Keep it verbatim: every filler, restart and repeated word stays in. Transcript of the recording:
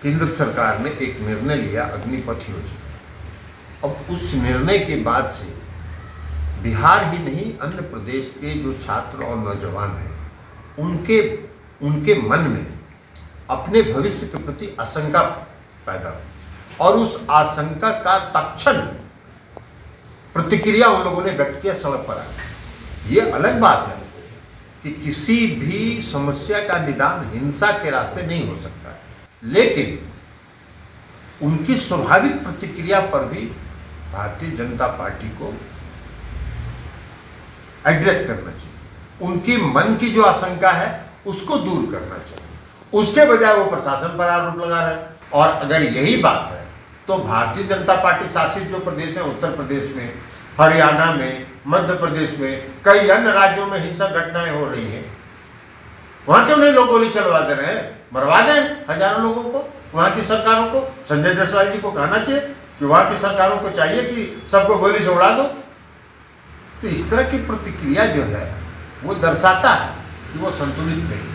केंद्र सरकार ने एक निर्णय लिया, अग्निपथ योजना। अब उस निर्णय के बाद से बिहार ही नहीं, अन्य प्रदेश के जो छात्र और नौजवान हैं उनके उनके मन में अपने भविष्य के प्रति आशंका पैदा हुई और उस आशंका का तत्क्षण प्रतिक्रिया उन लोगों ने व्यक्त किया, सड़क पर आए। ये अलग बात है कि किसी भी समस्या का निदान हिंसा के रास्ते नहीं हो सकता है, लेकिन उनकी स्वाभाविक प्रतिक्रिया पर भी भारतीय जनता पार्टी को एड्रेस करना चाहिए। उनकी मन की जो आशंका है उसको दूर करना चाहिए। उसके बजाय वो प्रशासन पर आरोप लगा रहे हैं। और अगर यही बात है तो भारतीय जनता पार्टी शासित जो प्रदेश है, उत्तर प्रदेश में, हरियाणा में, मध्य प्रदेश में, कई अन्य राज्यों में हिंसक घटनाएं हो रही हैं, वहां क्यों नहीं लोग गोली चलवा दे रहे हैं? मरवा दें हजारों लोगों को। वहां की सरकारों को, संजय जायसवाल जी को कहना चाहिए कि वहां की सरकारों को चाहिए कि सबको गोली से उड़ा दो। तो इस तरह की प्रतिक्रिया जो है वो दर्शाता है कि वो संतुलित नहीं।